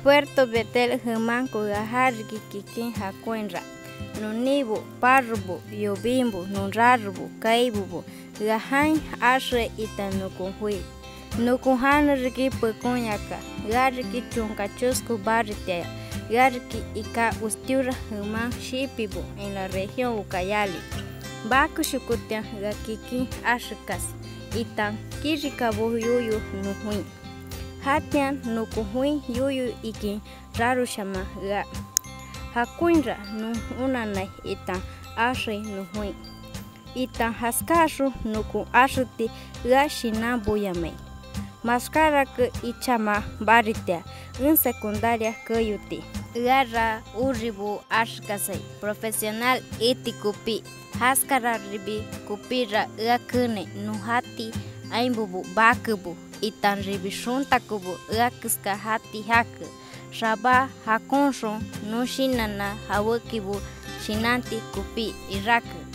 Puerto Betel Humanco Gajarki Kikin Jacuenra Nunibu, Parrubu, Yobimbu, Nunrarubu, Kaibubu, Gahain Ashe Itanukunhui Nukuhan Riki Pukunyaka, Gariki Chunkachusku Baritea, Gariki Ika Ustura Human Shipibu en la región Ucayali. Baku Shukutia Gakiki Ashukas, Itan Kirikabu Yuyu Nuhui. Hatian Nukuhui Yuyu Iki Rarushama Ga. Hakuinra nu unanai itan ashe nuhui. Itan haskashu nuku ashuti ga shinabuyamei. Mascara que ichama baritea en secundaria kayuti. Garra uribu ashkasei profesional ético pi. Haskara ribi kupira gakune nuhati aimbubu bakubu. Itan ribi shuntakubu gakiska hati haku. Shaba hakonshon no shinana hawakibu shinanti kupi iraku.